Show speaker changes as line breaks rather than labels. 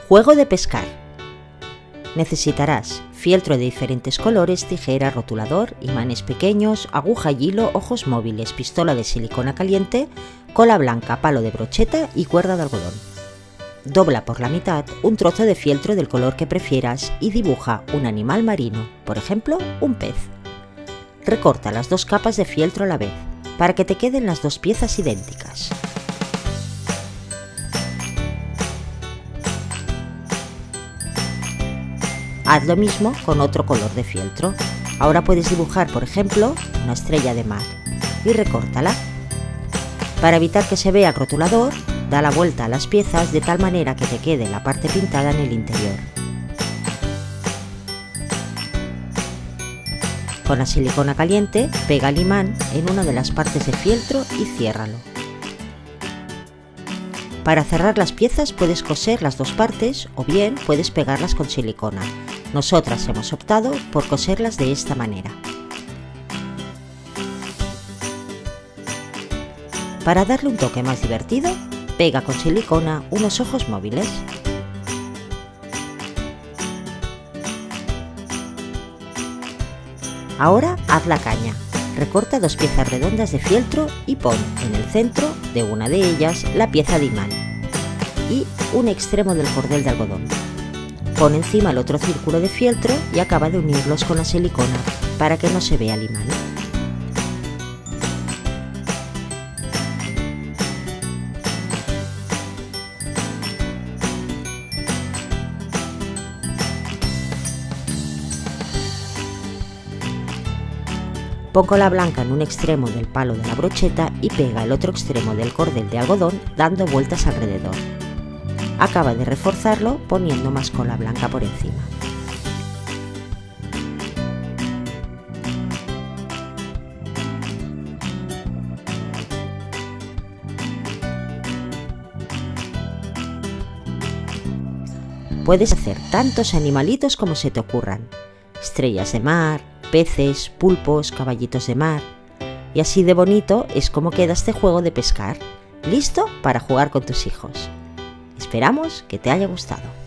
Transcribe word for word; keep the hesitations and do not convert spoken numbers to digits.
Juego de pescar. Necesitarás fieltro de diferentes colores, tijera, rotulador, imanes pequeños, aguja y hilo, ojos móviles, pistola de silicona caliente, cola blanca, palo de brocheta y cuerda de algodón. Dobla por la mitad un trozo de fieltro del color que prefieras y dibuja un animal marino, por ejemplo, un pez. Recorta las dos capas de fieltro a la vez, para que te queden las dos piezas idénticas. Haz lo mismo con otro color de fieltro. Ahora puedes dibujar, por ejemplo, una estrella de mar y recórtala. Para evitar que se vea el rotulador, da la vuelta a las piezas de tal manera que te quede la parte pintada en el interior. Con la silicona caliente, pega el imán en una de las partes de fieltro y ciérralo. Para cerrar las piezas puedes coser las dos partes o bien puedes pegarlas con silicona. Nosotras hemos optado por coserlas de esta manera. Para darle un toque más divertido, pega con silicona unos ojos móviles. Ahora haz la caña. Recorta dos piezas redondas de fieltro y pon en el centro de una de ellas la pieza de imán y un extremo del cordel de algodón. Pon encima el otro círculo de fieltro y acaba de unirlos con la silicona para que no se vea el imán. Pon cola blanca en un extremo del palo de la brocheta y pega el otro extremo del cordel de algodón dando vueltas alrededor. Acaba de reforzarlo poniendo más cola blanca por encima. Puedes hacer tantos animalitos como se te ocurran. Estrellas de mar, peces, pulpos, caballitos de mar. Y así de bonito es como queda este juego de pescar, listo para jugar con tus hijos. Esperamos que te haya gustado.